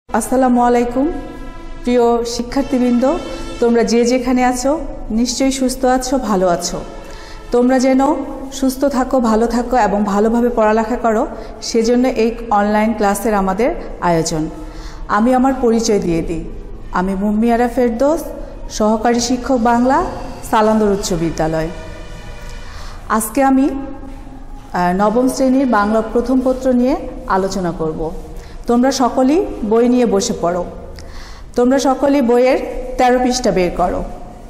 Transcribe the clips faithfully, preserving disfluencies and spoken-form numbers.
আসসালামু আলাইকুম প্রিয় শিক্ষার্থীবৃন্দ, তোমরা যে যেখানে আছো নিশ্চয়ই সুস্থ আছো, ভালো আছো। তোমরা যেন সুস্থ থাকো, ভালো থাকো এবং ভালোভাবে পড়ালেখা করো, সেজন্য এই অনলাইন ক্লাসের আমাদের আয়োজন। আমি আমার পরিচয় দিয়ে দিই। আমি মুম্মিয়ারা ফেরদৌস, সহকারী শিক্ষক বাংলা, সালান্দর উচ্চ বিদ্যালয়। আজকে আমি নবম শ্রেণীর বাংলা প্রথম পত্র নিয়ে আলোচনা করব। তোমরা সকলেই বই নিয়ে বসে পড়ো। তোমরা সকলেই বইয়ের তেরো পৃষ্ঠা বের করো।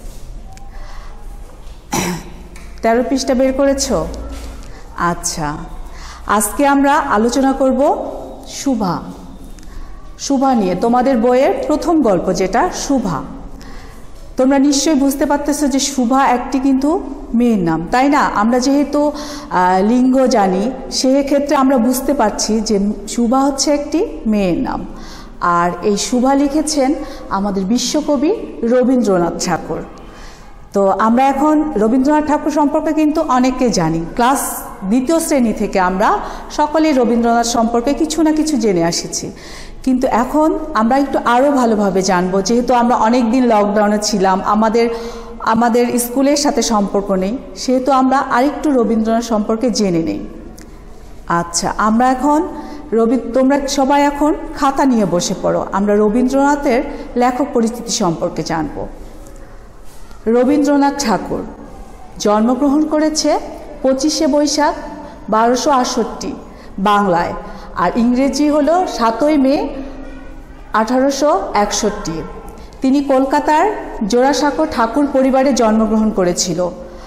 তেরো পৃষ্ঠা বের করেছো? আচ্ছা, আজকে আমরা আলোচনা করব শুভা। শুভা নিয়ে তোমাদের বইয়ের প্রথম গল্প, যেটা শুভা। তোমরা নিশ্চয়ই বুঝতে পারতেছো যে শুভা একটি কিন্তু মেয়ের নাম, তাই না? আমরা যেহেতু লিঙ্গ জানি, সেক্ষেত্রে আমরা বুঝতে পারছি যে শুভা হচ্ছে একটি মেয়ের নাম। আর এই শুভা লিখেছেন আমাদের বিশ্বকবি রবীন্দ্রনাথ ঠাকুর। তো আমরা এখন রবীন্দ্রনাথ ঠাকুর সম্পর্কে কিন্তু অনেকে জানি। ক্লাস দ্বিতীয় শ্রেণী থেকে আমরা সকলেই রবীন্দ্রনাথ সম্পর্কে কিছু না কিছু জেনে আসিছি, কিন্তু এখন আমরা একটু আরও ভালোভাবে জানবো। যেহেতু আমরা অনেক দিন লকডাউনে ছিলাম, আমাদের আমাদের স্কুলের সাথে সম্পর্ক নেই, সেহেতু আমরা আরেকটু রবীন্দ্রনাথ সম্পর্কে জেনে নেই। আচ্ছা, আমরা এখন রবি তোমরা সবাই এখন খাতা নিয়ে বসে পড়ো। আমরা রবীন্দ্রনাথের লেখক পরিচিতি সম্পর্কে জানব। রবীন্দ্রনাথ ঠাকুর জন্মগ্রহণ করেছে পঁচিশে বৈশাখ বারোশো আটষট্টি বাংলায়, আর ইংরেজি হলো সাতই মে আঠারোশো একষট্টি। তিনি কলকাতার জোড়াসাঁকো ঠাকুর পরিবারে জন্মগ্রহণ করেছিল।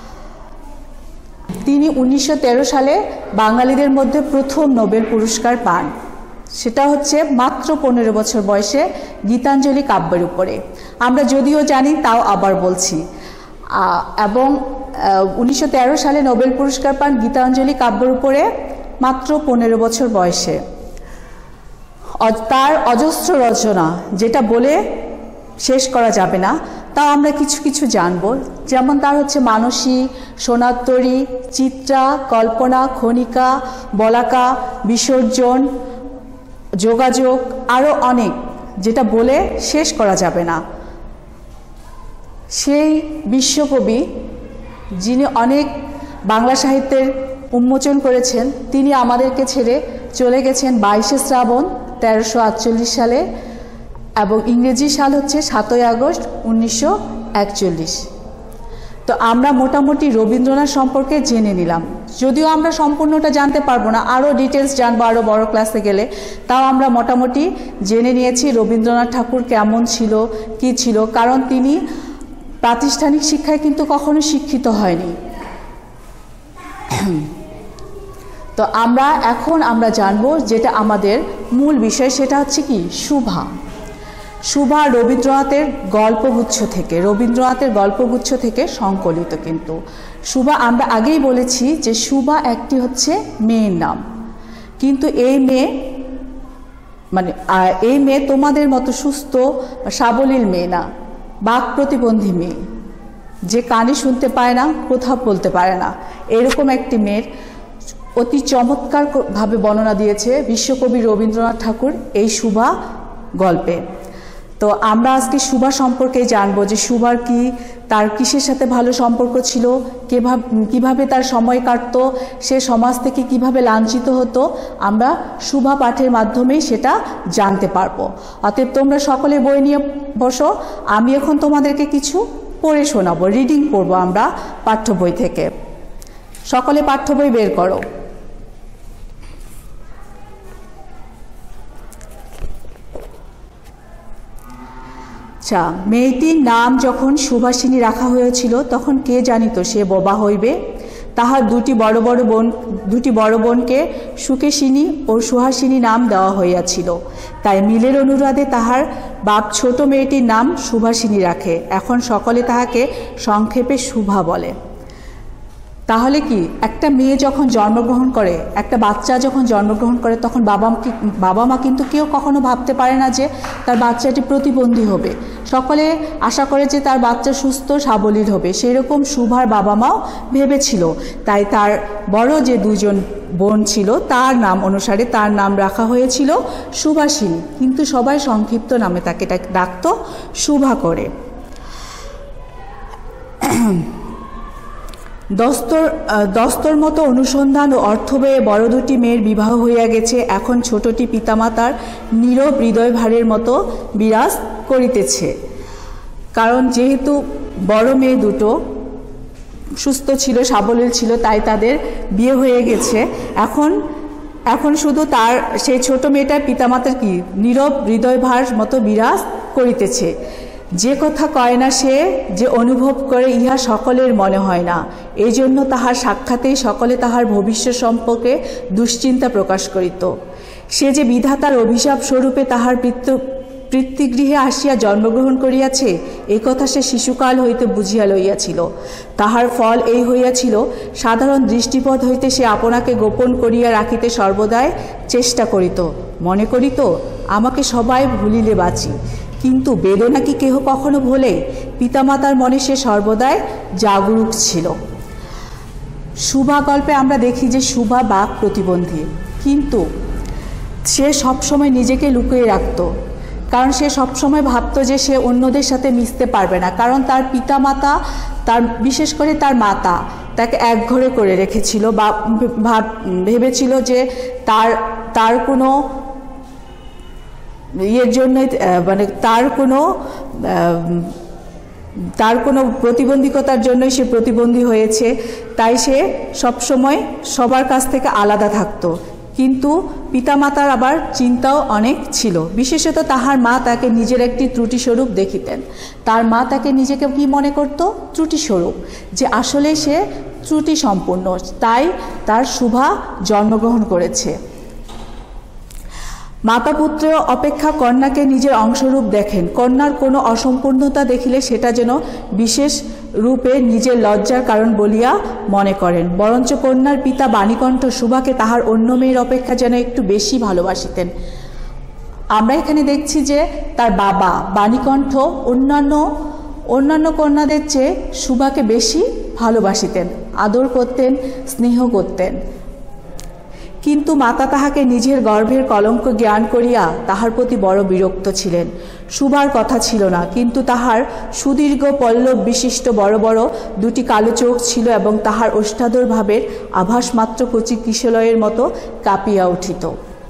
তিনি উনিশশো তেরো সালে বাঙালিদের মধ্যে প্রথম নোবেল পুরস্কার পান। সেটা হচ্ছে মাত্র পনেরো বছর বয়সে গীতাঞ্জলি কাব্যের উপরে। আমরা যদিও জানি, তাও আবার বলছি। এবং উনিশশো তেরো সালে নোবেল পুরস্কার পান গীতাঞ্জলি কাব্যের উপরে মাত্র পনেরো বছর বয়সে। তার অজস্র রচনা, যেটা বলে শেষ করা যাবে না, তাও আমরা কিছু কিছু জানব। যেমন তার হচ্ছে মানসী, সোনাত্তরী, চিত্রা, কল্পনা, খনিকা, বলাকা, বিসর্জন, যোগাযোগ, আরও অনেক, যেটা বলে শেষ করা যাবে না। সেই বিশ্বকবি, যিনি অনেক বাংলা সাহিত্যের উন্মোচন করেছেন, তিনি আমাদেরকে ছেড়ে চলে গেছেন বাইশে শ্রাবণ তেরোশো আটচল্লিশ সালে, এবং ইংরেজি সাল হচ্ছে সাতই আগস্ট উনিশশো একচল্লিশ। তো আমরা মোটামুটি রবীন্দ্রনাথ সম্পর্কে জেনে নিলাম। যদিও আমরা সম্পূর্ণটা জানতে পারবো না, আরও ডিটেলস জানবো আরও বড় ক্লাসে গেলে, তাও আমরা মোটামুটি জেনে নিয়েছি রবীন্দ্রনাথ ঠাকুর কেমন ছিল, কি ছিল। কারণ তিনি প্রাতিষ্ঠানিক শিক্ষায় কিন্তু কখনো শিক্ষিত হয়নি। তো আমরা এখন আমরা জানবো যেটা আমাদের মূল বিষয়, সেটা হচ্ছে কি শুভা। শুভা রবীন্দ্রনাথের গল্পগুচ্ছ থেকে রবীন্দ্রনাথের গল্পগুচ্ছ থেকে সংকলিত। কিন্তু শুভা, আমরা আগেই বলেছি যে শুভা একটি হচ্ছে মেয়ের নাম, কিন্তু এই মেয়ে মানে এই মেয়ে তোমাদের মতো সুস্থ সাবলীল মেয়ে না, বাক প্রতিবন্ধী মেয়ে, যে কানে শুনতে পায় না, কোথাও বলতে পারে না, এরকম একটি মেয়ের অতি চমৎকার ভাবে বর্ণনা দিয়েছে বিশ্বকবি রবীন্দ্রনাথ ঠাকুর এই শুভা গল্পে। তো আমরা আজকে শুভা সম্পর্কে জানবো যে শুভার কি, তার কিসের সাথে ভালো সম্পর্ক ছিল, কিভাবে কিভাবে তার সময় কাটত, সে সমাজ থেকে কিভাবে লাঞ্ছিত হতো, আমরা শুভা পাঠের মাধ্যমেই সেটা জানতে পারবো। অতএব তোমরা সকলে বই নিয়ে বসো। আমি এখন তোমাদেরকে কিছু পড়ে শোনাবো, রিডিং পড়বো আমরা পাঠ্য বই থেকে। সকলে পাঠ্য বই বের করো। আচ্ছা, মেয়েটির নাম যখন সুভাষিনী রাখা হয়েছিল, তখন কে জানিত সে বোবা হইবে। তাহার দুটি বড় বড় বোন দুটি বড় বোনকে সুকেশিনী ও সুহাসিনী নাম দেওয়া হইয়াছিল। তাই মিলের অনুরাধে তাহার বাপ ছোট মেয়েটির নাম সুভাষিনী রাখে। এখন সকলে তাহাকে সংক্ষেপে শুভা বলে। তাহলে কি, একটা মেয়ে যখন জন্মগ্রহণ করে, একটা বাচ্চা যখন জন্মগ্রহণ করে, তখন বাবা বাবা মা কিন্তু কেউ কখনো ভাবতে পারে না যে তার বাচ্চাটি প্রতিবন্ধী হবে। সকলে আশা করে যে তার বাচ্চা সুস্থ সাবলীল হবে। সেই রকম শুভার বাবা মাও ভেবেছিল। তাই তার বড় যে দুজন বোন ছিল তার নাম অনুসারে তার নাম রাখা হয়েছিল সুভাষিনী, কিন্তু সবাই সংক্ষিপ্ত নামে তাকে ডাকত সুভা করে। দস্তর দস্তর মতো অনুসন্ধান ও অর্থ ব্যয়ে বড় দুটি মেয়ের বিবাহ হইয়া গেছে, এখন ছোটটি পিতামাতার নীরব হৃদয় ভারের মতো বিরাজ করিতেছে। কারণ যেহেতু বড় মেয়ে দুটো সুস্থ ছিল, সাবলীল ছিল, তাই তাদের বিয়ে হয়ে গেছে। এখন এখন শুধু তার সেই ছোট মেয়েটার পিতামাতার কি নীরব হৃদয় ভার মতো বিরাজ করিতেছে। যে কথা কয় না সে যে অনুভব করে ইহা সকলের মনে হয় না, এই জন্য তাহার সাক্ষাতেই সকলে তাহার ভবিষ্যৎ সম্পর্কে দুশ্চিন্তা প্রকাশ করিত। সে যে বিধাতার অভিশাপ স্বরূপে তাহার পিতৃ পিতৃগৃহে আসিয়া জন্মগ্রহণ করিয়াছে, এই কথা সে শিশুকাল হইতে বুঝিয়া লইয়াছিল। তাহার ফল এই হইয়াছিল, সাধারণ দৃষ্টিপথ হইতে সে আপনাকে গোপন করিয়া রাখিতে সর্বদাই চেষ্টা করিত, মনে করিত আমাকে সবাই ভুলিলে বাঁচি। কিন্তু বেদনা কি কেহ কখনো ভোলে? পিতামাতার মনে সে সর্বদাই জাগরুক ছিল। সুভা গল্পে আমরা দেখি যে সুভা বাক প্রতিবন্ধী, কিন্তু সে সবসময় নিজেকে লুকিয়ে রাখত, কারণ সে সবসময় ভাবত যে সে অন্যদের সাথে মিশতে পারবে না, কারণ তার পিতামাতা, তার বিশেষ করে তার মাতা তাকে একঘরে করে রেখেছিল বা ভেবেছিল যে তার তার কোনো ইয়ের জন্য মানে তার কোনো তার কোনো প্রতিবন্ধকতার জন্যই সে প্রতিবন্ধী হয়েছে, তাই সে সবসময় সবার কাছ থেকে আলাদা থাকতো। কিন্তু পিতামাতার আবার চিন্তাও অনেক ছিল, বিশেষত তাহার মা তাকে নিজের একটি ত্রুটিস্বরূপ দেখিতেন। তার মা তাকে নিজেকে কি মনে করত? ত্রুটিস্বরূপ, যে আসলে সে ত্রুটি সম্পূর্ণ, তাই তার সুভা জন্মগ্রহণ করেছে। মাতা পুত্র অপেক্ষা কন্যাকে নিজের অংশরূপ দেখেন। কন্যার কোনো অসম্পূর্ণতা দেখিলে সেটা যেন বিশেষ রূপে নিজের লজ্জার কারণ বলিয়া মনে করেন। বরঞ্চ কন্যার পিতা বাণীকণ্ঠ সুভাকে তাহার অন্য মেয়ের অপেক্ষা যেন একটু বেশি ভালোবাসিতেন। আমরা এখানে দেখছি যে তার বাবা বাণীকণ্ঠ অন্যান্য অন্যান্য কন্যাদের চেয়ে সুভাকে বেশি ভালোবাসিতেন, আদর করতেন, স্নেহ করতেন। কিন্তু মাতা তাহাকে নিজের গর্ভের কলঙ্ক জ্ঞান করিয়া তাহার প্রতি বড় বিরক্ত ছিলেন। সুভার কথা ছিল না, কিন্তু তাহার সুদীর্ঘ পল্লব বিশিষ্ট বড় বড় দুটি কালো চোখ ছিল এবং তাহার ওষ্ঠাধর ভাবের আভাস মাত্র কচি কিশলয়ের মতো কাঁপিয়া উঠিত।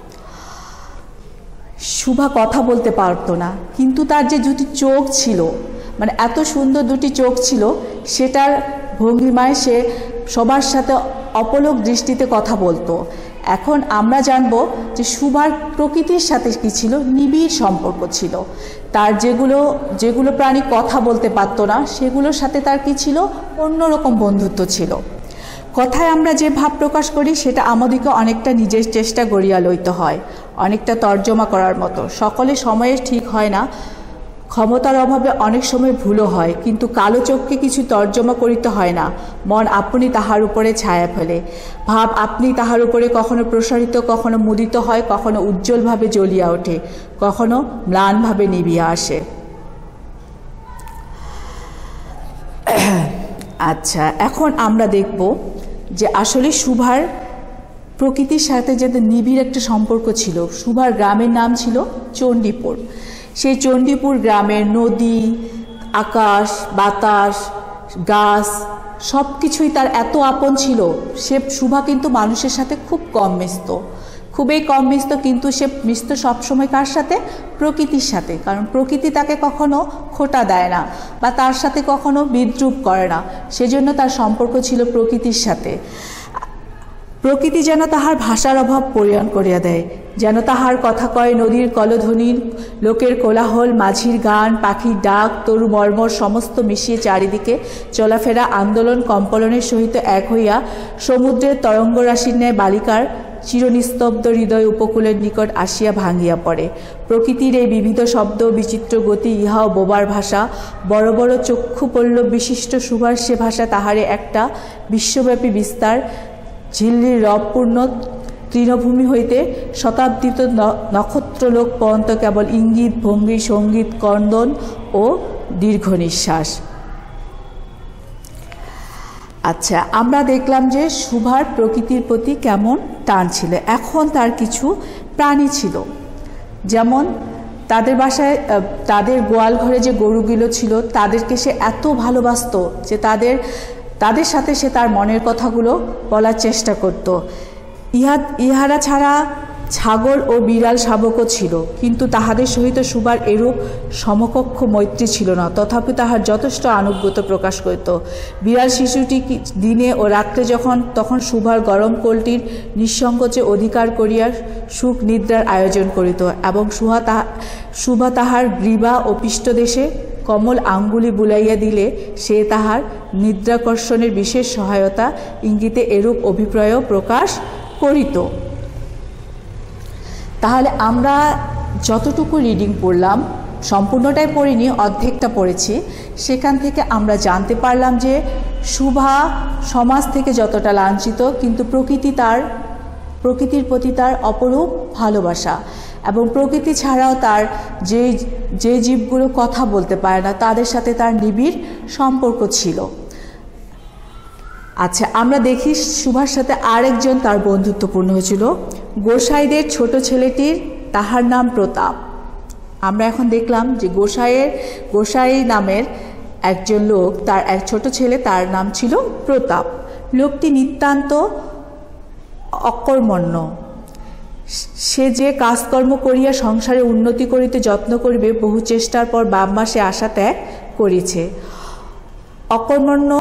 সুভা কথা বলতে পারত না, কিন্তু তার যে দুটি চোখ ছিল, মানে এত সুন্দর দুটি চোখ ছিল, সেটার ভঙ্গিমায় সে সবার সাথে অপলক দৃষ্টিতে কথা বলতো। এখন আমরা জানব যে সুভার প্রকৃতির সাথে কী ছিল, নিবিড় সম্পর্ক ছিল। তার যেগুলো যেগুলো প্রাণী কথা বলতে পারত না, সেগুলোর সাথে তার কী ছিল, অন্যরকম বন্ধুত্ব ছিল। কথায় আমরা যে ভাব প্রকাশ করি সেটা আমাদেরকে অনেকটা নিজের চেষ্টা গড়িয়া লইতে হয়, অনেকটা তর্জমা করার মতো। সকলে সময়ে ঠিক হয় না, ক্ষমতার অভাবে অনেক সময় ভুলও হয়, কিন্তু কালো চোখকে কিছু তর্জমা করিতে হয় না। মন আপনি তাহার উপরে ছায়া ফেলে, ভাব আপনি তাহার উপরে কখনো প্রসারিত, কখনো মুদিত হয়, কখনো উজ্জ্বলভাবে জ্বলিয়া ওঠে, কখনো ম্লানভাবে নিভিয়া আসে। আচ্ছা, এখন আমরা দেখব যে আসলে সুভার প্রকৃতির সাথে যে নিবিড় একটা সম্পর্ক ছিল। সুভার গ্রামের নাম ছিল চণ্ডীপুর। সেই চণ্ডীপুর গ্রামের নদী, আকাশ, বাতাস, গাছ সব কিছুই তার এত আপন ছিল। সে সুভা কিন্তু মানুষের সাথে খুব কম মিশত, খুবই কম মিশত, কিন্তু সে মিশত সবসময় কার সাথে? প্রকৃতির সাথে। কারণ প্রকৃতি তাকে কখনো খোঁটা দেয় না বা তার সাথে কখনো বিদ্রূপ করে না, সেজন্য তার সম্পর্ক ছিল প্রকৃতির সাথে। প্রকৃতি যেন তাহার ভাষার অভাব পরিহার করিয়া দেয়, যেন তাহার কথা কয় নদীর কলধ্বনির, লোকের কোলাহল, মাঝির গান, পাখির ডাক, তরু মর্মর সমস্ত মিশিয়ে চারিদিকে চলাফেরা আন্দোলন কম্পলনের সহিত এক হইয়া সমুদ্রের তরঙ্গরাশির ন্যায় বালিকার চিরনিস্তব্ধ হৃদয় উপকূলের নিকট আসিয়া ভাঙিয়া পড়ে। প্রকৃতির এই বিবিধ শব্দ, বিচিত্র গতি, ইহাও বোবার ভাষা। বড় বড় চক্ষু পল্লব বিশিষ্ট সুভার সে ভাষা তাহারে একটা বিশ্বব্যাপী বিস্তার। ঝিল্লির রবপূর্ণ তৃণভূমি হইতে শতাব্দীত নক্ষত্রলোক পর্যন্ত কেবল ইঙ্গিত, ভঙ্গি, সঙ্গীত, কন্দন ও দীর্ঘ নিঃশ্বাস। আচ্ছা, আমরা দেখলাম যে সুভার প্রকৃতির প্রতি কেমন টান ছিল। এখন তার কিছু প্রাণী ছিল, যেমন তাদের বাসায় তাদের গোয়াল ঘরে যে গরুগুলো ছিল তাদেরকে সে এত ভালোবাসত যে তাদের তাদের সাথে সে তার মনের কথাগুলো বলার চেষ্টা করত। ইহা ইহারা ছাড়া ছাগল ও বিড়াল শাবকও ছিল, কিন্তু তাহাদের সহিত সুভার এরূপ সমকক্ষ মৈত্রী ছিল না। তথাপি তাহার যথেষ্ট আনুগত্য প্রকাশ করিত। বিড়াল শিশুটি দিনে ও রাত্রে যখন তখন সুভার গরম কোলটির নিঃসংকোচে অধিকার করিয়া সুখ নিদ্রার আয়োজন করিত, এবং সুহা তাহা সুভা তাহার গ্রীবা ও পৃষ্ঠদেশে কমল আঙ্গুলি বুলাইয়া দিলে সে তাহার নিদ্রাকর্ষণের বিশেষ সহায়তা ইঙ্গিতে এরূপ অভিপ্রায় প্রকাশ করিত। তাহলে আমরা যতটুকু রিডিং পড়লাম, সম্পূর্ণটাই পড়িনি, অর্ধেকটা পড়েছি, সেখান থেকে আমরা জানতে পারলাম যে সুভা সমাজ থেকে যতটা লাঞ্ছিত, কিন্তু প্রকৃতি তার প্রকৃতির প্রতি তার অপরূপ ভালোবাসা, এবং প্রকৃতি ছাড়াও তার যে যে জীবগুলো কথা বলতে পারে না তাদের সাথে তার নিবিড় সম্পর্ক ছিল। আচ্ছা, আমরা দেখি সুভার সাথে আরেকজন তার বন্ধুত্বপূর্ণ হয়েছিল, গোসাইদের ছোট ছেলেটির, তাহার নাম প্রতাপ। আমরা এখন দেখলাম যে গোসাইয়ের গোসাই নামের একজন লোক, তার এক ছোট ছেলে, তার নাম ছিল প্রতাপ। লোকটি নিতান্ত অকর্মণ্য। সে যে কাজকর্ম করিয়া সংসারে উন্নতি করিতে যত্ন করিবে বহু চেষ্টার পর বাম মাসে আশা ত্যাগ করিছে। অকর্মণ্য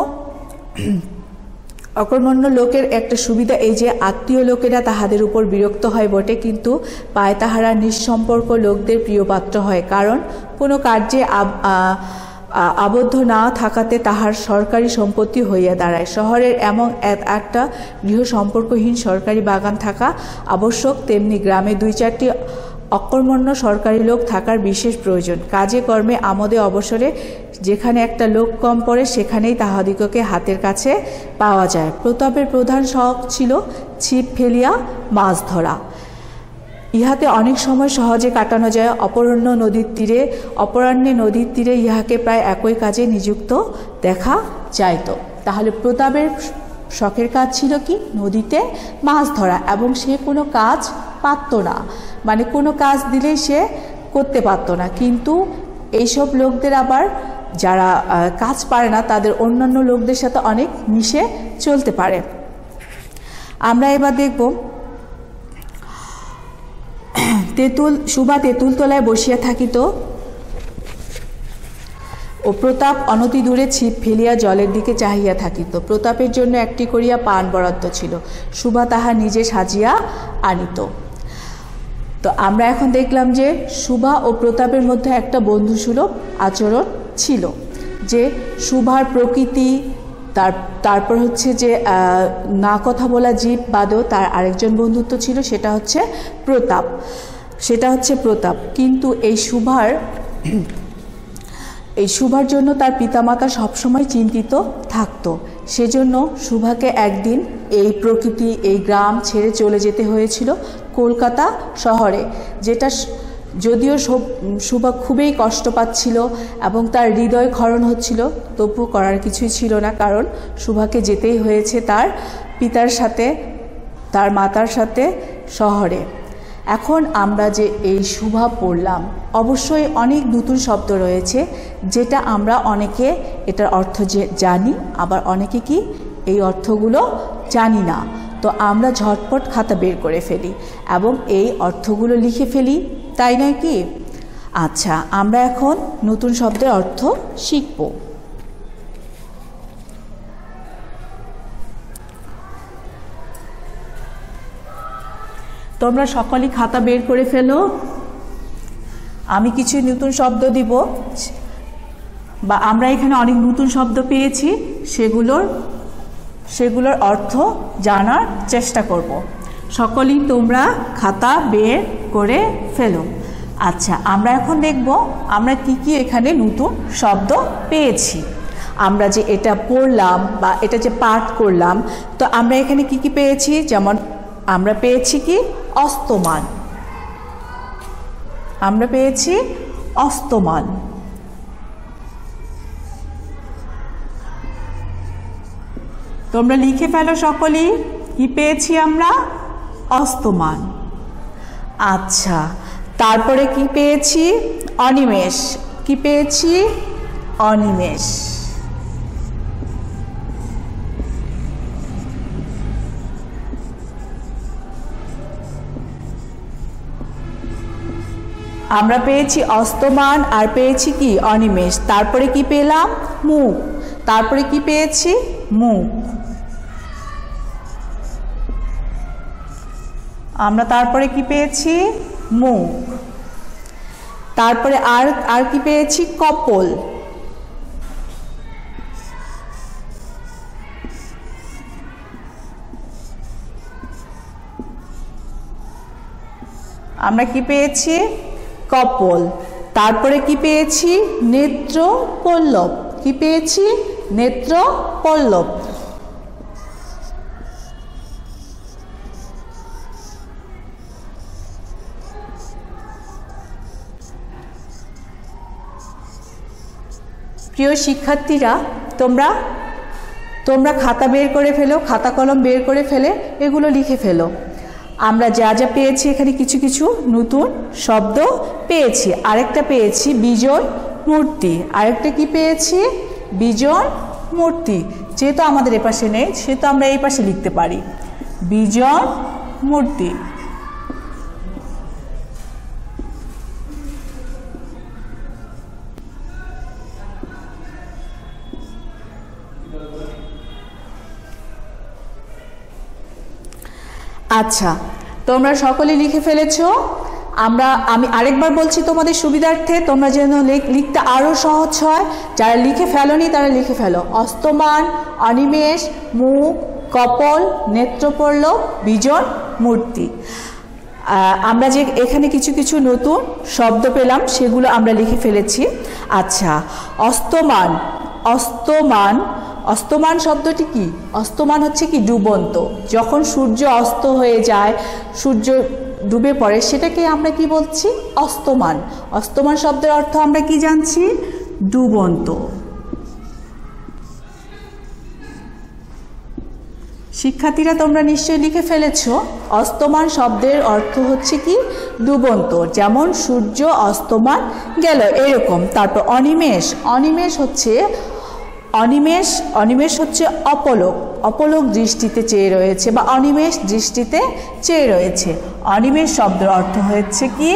অকর্মণ্য লোকের একটা সুবিধা এই যে আত্মীয় লোকেরা তাহাদের উপর বিরক্ত হয় বটে, কিন্তু পায় তাহারা নিঃসম্পর্ক লোকদের প্রিয়পাত্র হয়, কারণ কোনো কার্যে আবদ্ধ না থাকাতে তাহার সরকারি সম্পত্তি হইয়া দাঁড়ায়। শহরের এমন একটা গৃহ সম্পর্কহীন সরকারি বাগান থাকা আবশ্যক, তেমনি গ্রামে দুই চারটি অকর্মণ্য সরকারি লোক থাকার বিশেষ প্রয়োজন। কাজে কর্মে আমোদে অবসরে যেখানে একটা লোক কম পড়ে সেখানেই তাহাদিগকে হাতের কাছে পাওয়া যায়। প্রতাপের প্রধান শখ ছিল ছিপ ফেলিয়া মাছ ধরা। ইহাতে অনেক সময় সহজে কাটানো যায়। অপরাহ্ন নদীর তীরে অপরাহ্নে নদীর তীরে ইহাকে প্রায় একই কাজে নিযুক্ত দেখা যাইত। তাহলে প্রতাপের শখের কাজ ছিল কি? নদীতে মাছ ধরা, এবং সে কোনো কাজ পারত না, মানে কোনো কাজ দিলেই সে করতে পারত না। কিন্তু এইসব লোকদের আবার যারা কাজ পারে না তাদের অন্যান্য লোকদের সাথে অনেক মিশে চলতে পারে। আমরা এবার দেখব তেঁতুল সুভা তেঁতুল তলায় বসিয়া থাকিত ও প্রতাপ অনতি দূরে ছিপ ফেলিয়া জলের দিকে চাহিয়া থাকিত। প্রতাপের জন্য একটি করিয়া পান বরাদ্দ ছিল, সুভা তাহা নিজে সাজিয়া আনিত। তো আমরা এখন দেখলাম যে সুভা ও প্রতাপের মধ্যে একটা বন্ধুসুলভ আচরণ ছিল, যে সুভার প্রকৃতি, তার তারপর হচ্ছে যে না কথা বলা জীব বাদেও তার আরেকজন বন্ধুত্ব ছিল, সেটা হচ্ছে প্রতাপ সেটা হচ্ছে প্রতাপ কিন্তু এই সুভার এই সুভার জন্য তার পিতামাতা সবসময় চিন্তিত থাকতো। সেজন্য সুভাকে একদিন এই প্রকৃতি, এই গ্রাম ছেড়ে চলে যেতে হয়েছিল কলকাতা শহরে, যেটা যদিও সুভা খুবই কষ্ট পাচ্ছিল এবং তার হৃদয় ক্ষরণ হচ্ছিল, তবু করার কিছুই ছিল না, কারণ সুভাকে যেতেই হয়েছে তার পিতার সাথে, তার মাতার সাথে শহরে। এখন আমরা যে এই সুভা পড়লাম, অবশ্যই অনেক নতুন শব্দ রয়েছে যেটা আমরা অনেকে এটার অর্থ যে জানি, আবার অনেকে কি এই অর্থগুলো জানি না। তো আমরা ঝটপট খাতা বের করে ফেলি এবং এই অর্থগুলো লিখে ফেলি, তাই নয় কি? আচ্ছা, আমরা এখন নতুন শব্দের অর্থ শিখব। তোমরা সকলেই খাতা বের করে ফেলো। আমি কিছু নতুন শব্দ দিব, বা আমরা এখানে অনেক নতুন শব্দ পেয়েছি, সেগুলোর সেগুলোর অর্থ জানার চেষ্টা করব। সকলেই তোমরা খাতা বের করে ফেলো। আচ্ছা, আমরা এখন দেখব আমরা কি কি এখানে নতুন শব্দ পেয়েছি। আমরা যে এটা পড়লাম বা এটা যে পাঠ করলাম, তো আমরা এখানে কি কি পেয়েছি? যেমন আমরা পেয়েছি কি? অস্তমান। আমরা পেয়েছি অস্তমান। তোমরা লিখে ফেলো সকলেই। কি পেয়েছি আমরা? অস্তমান। আচ্ছা, তারপরে কি পেয়েছি? অনিমেষ। কি পেয়েছি? অনিমেষ। আমরা পেয়েছি অস্তমান আর পেয়েছি কি? অনিমেষ। তারপরে কি পেলাম? মুখ। তারপরে কি পেয়েছি? মুখ। আমরা তারপরে কি পেয়েছি? মুখ। তারপরে আর আর কি পেয়েছি? কপোল। আমরা কি পেয়েছি? কপোল। তারপরে কি পেয়েছি? নেত্র পল্লব। কি পেয়েছি? নেত্র পল্লব। প্রিয় শিক্ষার্থীরা, তোমরা তোমরা খাতা বের করে ফেলো, খাতা কলম বের করে ফেলে এগুলো লিখে ফেলো। আমরা যা যা পেয়েছি এখানে কিছু কিছু নতুন শব্দ পেয়েছি। আরেকটা পেয়েছি বিজন মূর্তি। আরেকটা কি পেয়েছি? বিজন মূর্তি। যেহেতু আমাদের এপাশে নেই সেহেতু আমরা এই পাশে লিখতে পারি বিজন মূর্তি। আচ্ছা, তোমরা সকলে লিখে ফেলেছো। আমরা আমি আরেকবার বলছি তোমাদের সুবিধার্থে, তোমরা যেন লিখতে আরও সহজ হয়। যারা লিখে ফেলোনি তারা লিখে ফেলো। অস্তমান, অনিমেষ, মুখ, কপল, নেত্রপল্লব, বিজন মূর্তি। আমরা যে এখানে কিছু কিছু নতুন শব্দ পেলাম সেগুলো আমরা লিখে ফেলেছি। আচ্ছা, অস্তমান। অস্তমান অস্তমান শব্দটি কি? অস্তমান হচ্ছে কি? ডুবন্ত। যখন সূর্য অস্ত হয়ে যায়, সূর্য ডুবে পড়ে, সেটাকে আমরা কি বলছি? অস্তমান। অস্তমান শব্দের অর্থ আমরা কি জানছি? ডুবন্ত। শিক্ষার্থীরা, তোমরা নিশ্চয়ই লিখে ফেলেছো। অস্তমান শব্দের অর্থ হচ্ছে কি? ডুবন্ত। যেমন সূর্য অস্তমান গেল, এরকম। তারপর অনিমেষ। অনিমেষ হচ্ছে অনিমেষ অনিমেষ হচ্ছে অপলক। অপলক দৃষ্টিতে চেয়ে রয়েছে বা অনিমেষ দৃষ্টিতে চেয়ে রয়েছে। অনিমেষ শব্দের অর্থ হচ্ছে কি?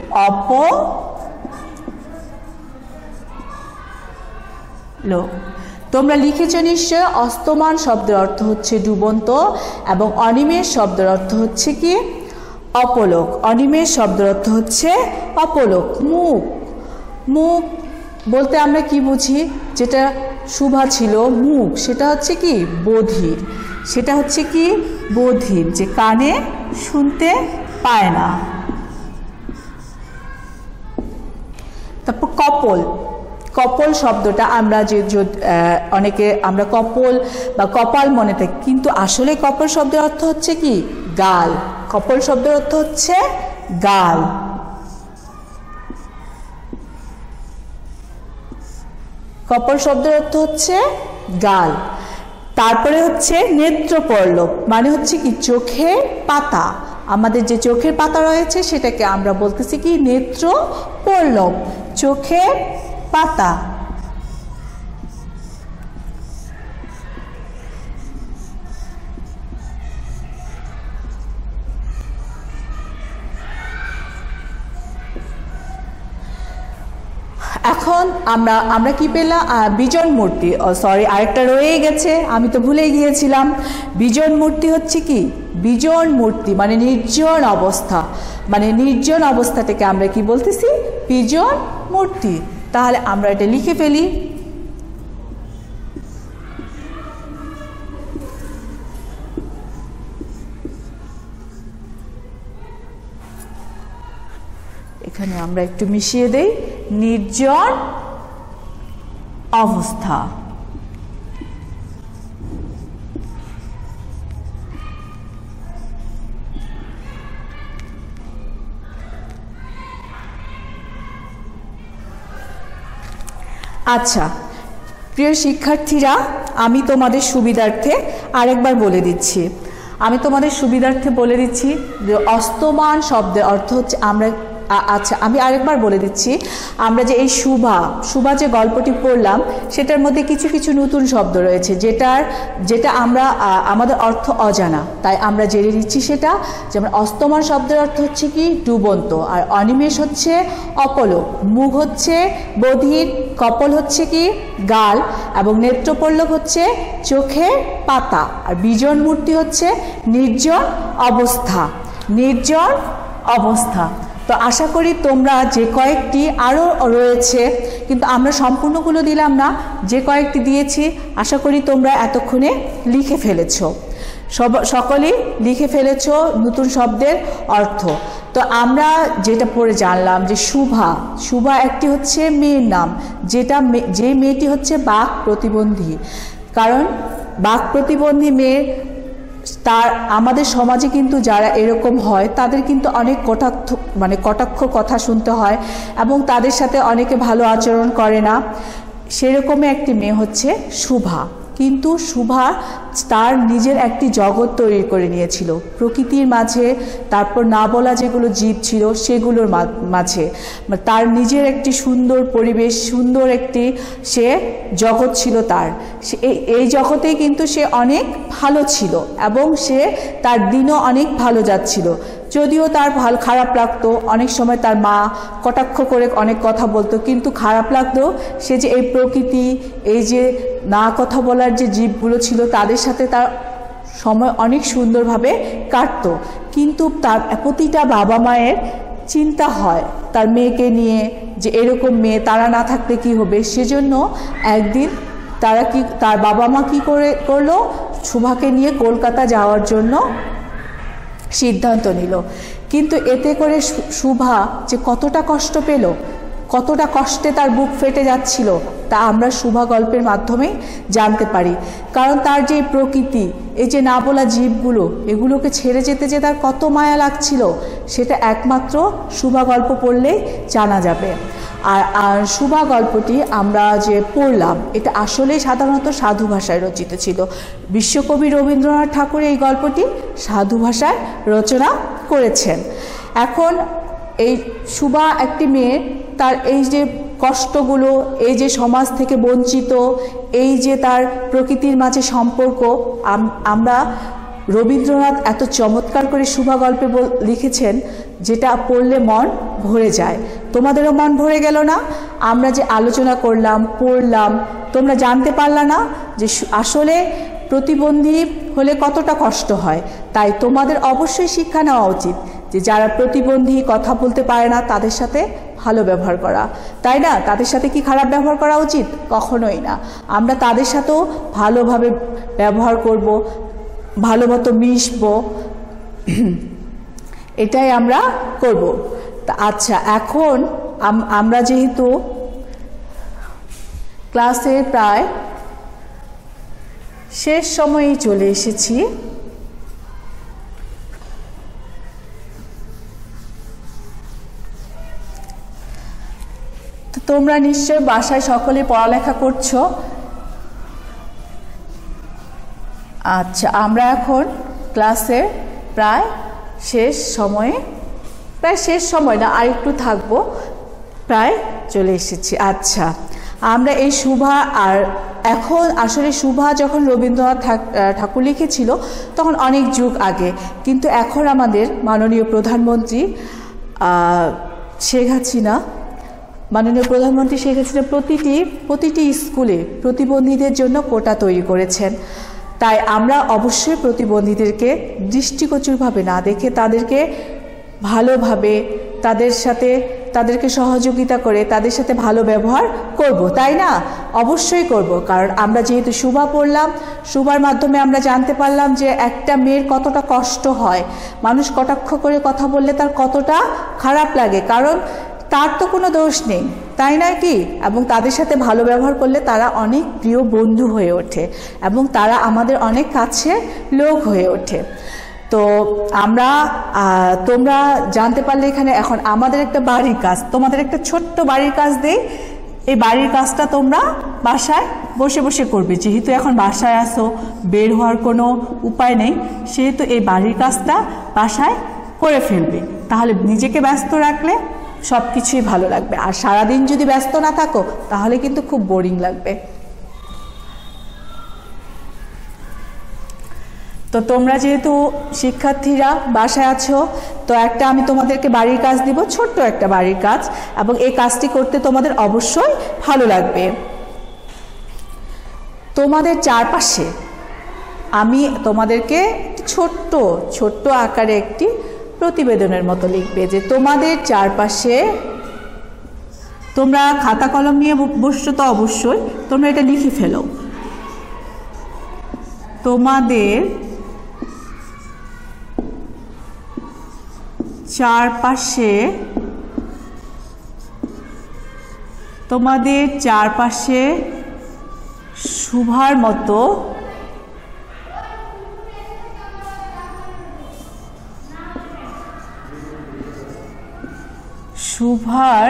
অপলক। তোমরা লিখেছ নিশ্চয়। অস্তমান শব্দের অর্থ হচ্ছে ডুবন্ত এবং অনিমেষ শব্দের অর্থ হচ্ছে কি? অপলক। অনিমেষ শব্দের অর্থ হচ্ছে অপলক। মুখ। মুখ বলতে আমরা কি বুঝি? যেটা শুভা ছিল মুখ, সেটা হচ্ছে কি? বধির। সেটা হচ্ছে কি? বধির, যে কানে শুনতে পায় না। তারপর কপল। কপল শব্দটা আমরা যে অনেকে আমরা কপল বা কপাল মনে থাকি, কিন্তু আসলে কপল শব্দের অর্থ হচ্ছে কি? গাল। কপল শব্দের অর্থ হচ্ছে গাল। কপল শব্দের অর্থ হচ্ছে গাল। তারপরে হচ্ছে নেত্রপল্লব, মানে হচ্ছে কি? চোখের পাতা। আমাদের যে চোখের পাতা রয়েছে সেটাকে আমরা বলতেছি কি? নেত্রপল্লব, চোখের পাতা। এখন আমরা আমরা কি পেলাম? বিজন মূর্তি। সরি, আরেকটা রয়েই গেছে, আমি তো ভুলেই গিয়েছিলাম। বিজন মূর্তি হচ্ছে কি? বিজন মূর্তি মানে নির্জন অবস্থা, মানে নির্জন অবস্থাটাকে আমরা কি বলতেছি? বিজন মূর্তি। তাহলে আমরা এটা লিখে ফেলি। এখানে আমরা একটু মিশিয়ে দেই, নির্জন অবস্থা। আচ্ছা, প্রিয় শিক্ষার্থীরা, আমি তোমাদের সুবিধার্থে আরেকবার বলে দিচ্ছি আমি তোমাদের সুবিধার্থে বলে দিচ্ছি যে অস্তমান শব্দের অর্থ হচ্ছে আমরা আচ্ছা আমি আরেকবার বলে দিচ্ছি আমরা যে এই শুভা শুভা যে গল্পটি পড়লাম সেটার মধ্যে কিছু কিছু নতুন শব্দ রয়েছে যেটার যেটা আমরা আমাদের অর্থ অজানা, তাই আমরা জেনে নিচ্ছি সেটা। যেমন অস্তমান শব্দের অর্থ হচ্ছে কি ডুবন্ত, আর অনিমেষ হচ্ছে অপলক, মুখ হচ্ছে বধির, কপল হচ্ছে কি গাল, এবং নেত্রপল্লব হচ্ছে চোখের পাতা, আর বিজন মূর্তি হচ্ছে নির্জন অবস্থা নির্জন অবস্থা তো আশা করি তোমরা যে কয়েকটি আরও রয়েছে, কিন্তু আমরা সম্পূর্ণগুলো দিলাম না, যে কয়েকটি দিয়েছি আশা করি তোমরা এতক্ষণে লিখে ফেলেছ, সব সকলেই লিখে ফেলেছ নতুন শব্দের অর্থ। তো আমরা যেটা পড়ে জানলাম যে শুভা শুভা একটি হচ্ছে মেয়ের নাম, যেটা যে মেয়েটি হচ্ছে বাক প্রতিবন্ধী। কারণ বাক প্রতিবন্ধী মেয়ের তার আমাদের সমাজে কিন্তু যারা এরকম হয় তাদের কিন্তু অনেক কটাক্ষ মানে কটাক্ষ কথা শুনতে হয় এবং তাদের সাথে অনেকে ভালো আচরণ করে না। সেরকমই একটি মেয়ে হচ্ছে শুভা। কিন্তু শুভা তার নিজের একটি জগৎ তৈরি করে নিয়েছিল প্রকৃতির মাঝে, তারপর না বলা যেগুলো জীব ছিল সেগুলোর মাঝে তার নিজের একটি সুন্দর পরিবেশ, সুন্দর একটি সে জগৎ ছিল তার। এই জগতেই কিন্তু সে অনেক ভালো ছিল এবং সে তার দিনও অনেক ভালো যাচ্ছিল। যদিও তার ভালো খারাপ লাগতো, অনেক সময় তার মা কটাক্ষ করে অনেক কথা বলতো, কিন্তু খারাপ লাগতো সে যে এই প্রকৃতি, এই যে না কথা বলার যে জীবগুলো ছিল তাদের সাথে তার সময় অনেক সুন্দরভাবে কাটতো। কিন্তু তার প্রতিটা বাবা মায়ের চিন্তা হয় তার মেয়েকে নিয়ে, যে এরকম মেয়ে তারা না থাকলে কি হবে। সেজন্য একদিন তারা কি তার বাবা মা কি করে করলো, শুভাকে নিয়ে কলকাতা যাওয়ার জন্য সিদ্ধান্ত নিল। কিন্তু এতে করে শুভা যে কতটা কষ্ট পেল, কতটা কষ্টে তার বুক ফেটে যাচ্ছিল, তা আমরা শুভা গল্পের মাধ্যমে জানতে পারি। কারণ তার যে প্রকৃতি, এই যে না বলা জীবগুলো, এগুলোকে ছেড়ে যেতে যে তার কত মায়া লাগছিল, সেটা একমাত্র শুভা গল্প পড়লেই জানা যাবে। আর আর শুভা গল্পটি আমরা যে পড়লাম এটা আসলেই সাধারণত সাধু ভাষায় রচিত ছিল। বিশ্বকবি রবীন্দ্রনাথ ঠাকুর এই গল্পটি সাধু ভাষায় রচনা করেছেন। এখন এই শুভা একটি মেয়ে, তার এই যে কষ্টগুলো, এই যে সমাজ থেকে বঞ্চিত, এই যে তার প্রকৃতির মাঝে সম্পর্ক, আমরা রবীন্দ্রনাথ এত চমৎকার করে শুভা গল্পে লিখেছেন যেটা পড়লে মন ভরে যায়। তোমাদেরও মন ভরে গেল না? আমরা যে আলোচনা করলাম, পড়লাম, তোমরা জানতে পারলা না যে আসলে প্রতিবন্ধী হলে কতটা কষ্ট হয়। তাই তোমাদের অবশ্যই শিক্ষা নেওয়া উচিত যে যারা প্রতিবন্ধী, কথা বলতে পারে না, তাদের সাথে ভালো ব্যবহার করা, তাই না? তাদের সাথে কি খারাপ ব্যবহার করা উচিত? কখনোই না। আমরা তাদের সাথেও ভালোভাবে ব্যবহার করব, ভালো মতো মিশবো, এটাই আমরা করব। আচ্ছা, এখন আমরা যেহেতু ক্লাসের প্রায় শেষ সময়ে চলে এসেছি, তো তোমরা নিশ্চয় বাসায় সকলে পড়ালেখা করছো। আচ্ছা, আমরা এখন ক্লাসের প্রায় শেষ সময়ে, প্রায় শেষ সময় না, আর একটু থাকবো, প্রায় চলে এসেছি। আচ্ছা, আমরা এই শুভা, আর এখন আসলে শুভা যখন রবীন্দ্রনাথ ঠাকুর লিখেছিল তখন অনেক যুগ আগে, কিন্তু এখন আমাদের মাননীয় প্রধানমন্ত্রী শেখ হাসিনা মাননীয় প্রধানমন্ত্রী শেখ হাসিনা প্রতিটি প্রতিটি স্কুলে প্রতিবন্ধীদের জন্য কোটা তৈরি করেছেন। তাই আমরা অবশ্যই প্রতিবন্ধীদেরকে দৃষ্টিগোচরভাবে না দেখে তাদেরকে ভালোভাবে, তাদের সাথে তাদেরকে সহযোগিতা করে তাদের সাথে ভালো ব্যবহার করব, তাই না? অবশ্যই করব। কারণ আমরা যেহেতু শুভা পড়লাম, শুভার মাধ্যমে আমরা জানতে পারলাম যে একটা মেয়ের কতটা কষ্ট হয়, মানুষ কটাক্ষ করে কথা বললে তার কতটা খারাপ লাগে, কারণ তার তো কোনো দোষ নেই, তাই নয় কি? এবং তাদের সাথে ভালো ব্যবহার করলে তারা অনেক প্রিয় বন্ধু হয়ে ওঠে এবং তারা আমাদের অনেক কাছে লোক হয়ে ওঠে। তো আমরা তোমরা জানতে পারলে এখানে এখন আমাদের একটা বাড়ির কাজ, তোমাদের একটা ছোট্ট বাড়ির কাজ দেই। এই বাড়ির কাজটা তোমরা বাসায় বসে বসে করবে, যেহেতু এখন বাসায় আসো, বের হওয়ার কোনো উপায় নেই, সেহেতু এই বাড়ির কাজটা বাসায় করে ফেলবে। তাহলে নিজেকে ব্যস্ত রাখলে সব কিছুই ভালো লাগবে। আর সারাদিন যদি ব্যস্ত না থাকো তাহলে কিন্তু খুব বোরিং লাগবে। তো তোমরা যেহেতু শিক্ষার্থীরা বাসায় আছো, তো একটা আমি তোমাদেরকে বাড়ির কাজ দিব, ছোট্ট একটা বাড়ির কাজ, এবং এই কাজটি করতে তোমাদের অবশ্যই ভালো লাগবে। তোমাদের চারপাশে আমি তোমাদেরকে ছোট্ট ছোট্ট আকারে একটি প্রতিবেদনের মতো লিখবে, যে তোমাদের চারপাশে, তোমরা খাতা কলম নিয়ে বসছো তো অবশ্যই তোমরা এটা লিখে ফেলো। তোমাদের চারপাশে, তোমাদের চারপাশে শুভার মতো শুভার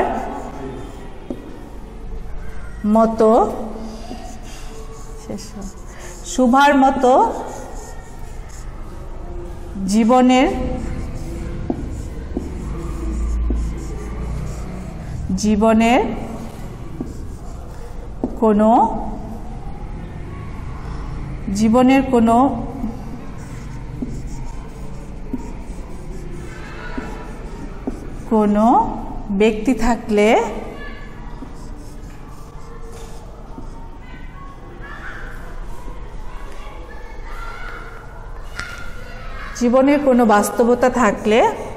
মতো শুভার মতো জীবনের জীবনের কোনো জীবনের কোনো কোনো ব্যক্তি থাকলে জীবনের কোনো বাস্তবতা থাকলে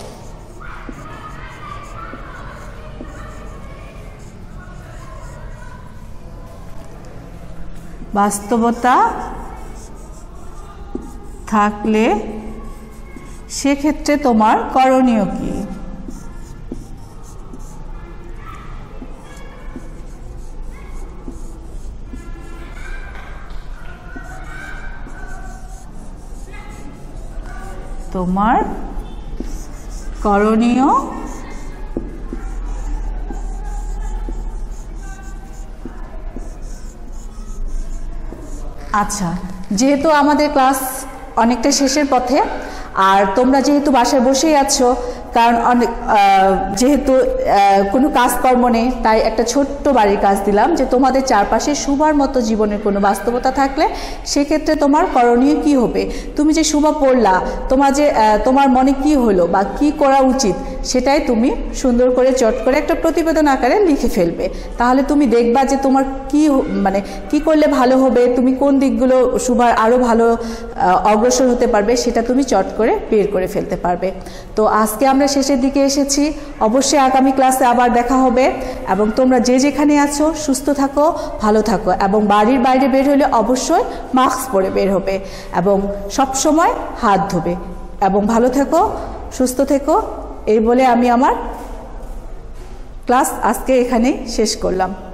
বাস্তবতা থাকলে সেক্ষেত্রে তোমার করণীয় কি? তোমার করণীয় আচ্ছা, যেহেতু আমাদের ক্লাস অনেকটা শেষের পথে, আর তোমরা যেহেতু বাসায় বসেই আছো, কারণ অনেক যেহেতু কোনো কাজকর্ম নেই, তাই একটা ছোট্ট বাড়ির কাজ দিলাম, যে তোমাদের চারপাশে শুভার মতো জীবনের কোনো বাস্তবতা থাকলে সেক্ষেত্রে তোমার করণীয় কি হবে। তুমি যে শুভা পড়লা, তোমার যে তোমার মনে কি হলো বা কি করা উচিত, সেটাই তুমি সুন্দর করে চট করে একটা প্রতিবেদন আকারে লিখে ফেলবে। তাহলে তুমি দেখবা যে তোমার কি মানে কি করলে ভালো হবে, তুমি কোন দিকগুলো শুভার আরও ভালো অগ্রসর হতে পারবে, সেটা তুমি চট করে বের করে ফেলতে পারবে। তো আজকে আমরা শেষের দিকে এসেছি, অবশ্যই আগামী ক্লাসে আবার দেখা হবে, এবং তোমরা যে যেখানে আছো সুস্থ থাকো, ভালো থাকো, এবং বাড়ির বাইরে বের হলে অবশ্যই মাস্ক পরে বের হবে, এবং সব সময় হাত ধোবে, এবং ভালো থেকো, সুস্থ থেকো, এই বলে আমি আমার ক্লাস আজকে এখানেই শেষ করলাম।